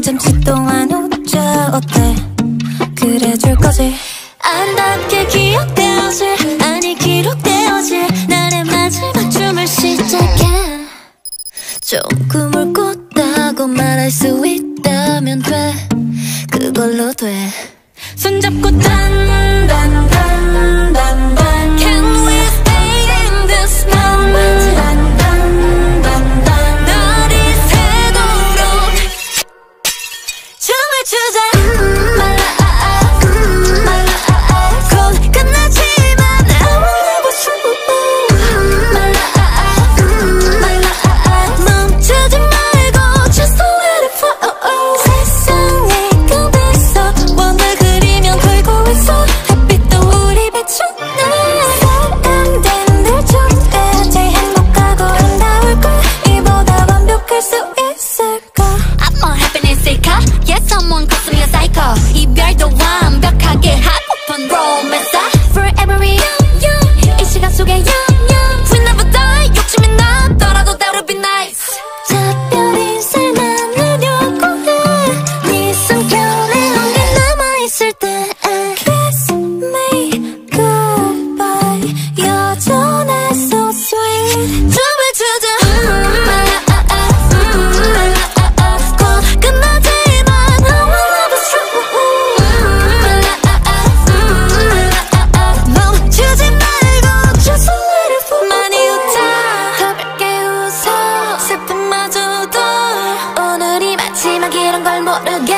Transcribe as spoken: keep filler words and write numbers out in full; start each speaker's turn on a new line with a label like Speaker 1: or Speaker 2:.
Speaker 1: 잠시 동안 웃자 어때? 그래줄 거지? 아름답게 기억되어질 아니 기록되어질 나의 마지막 춤을 시작해. 좋은 꿈을 꿨다고 말할 수 있다면 돼. 그걸로 돼. 손잡고 단단단단단 Can we stay in this moment? 단단단단단 너를 새도록 춤을 추자. 음 말라 아아 음 말라 아아 곧 끝나지만 I wanna have a super 음 말라 아아 음 말라 아아 멈추지 말고 just let it flow. 세상에 끝에서 원을 그리면 걸고 있어. 햇빛도 우리 비추네. 사랑된 늘 좋아야지 행복하고 아름다울 걸. 이보다 완벽할 수 있을까? I'm more happiness seeker. Yeah, someone calls me a psycho. 이별도 완벽하게 하고픈 romance. Forever young, young. 이 시간 속에 young, young. We never die. 욕심이 나더라도 that would be nice. 작별 인사를 나누려고 해. 네 숨결에 온게 남아있을 때 Kiss me goodbye. 여전해 so sweet. 춤을 추자. 음 말라 아아 음 말라 아아 곧 끝나지만 I wanna be strong. 음 말라 아아 음 말라 아아 멈추지 말고 just let it flow. 많이 웃자 더 밝게 웃어. 슬픔마저 묻어. 오늘이 마지막이란 걸 모르게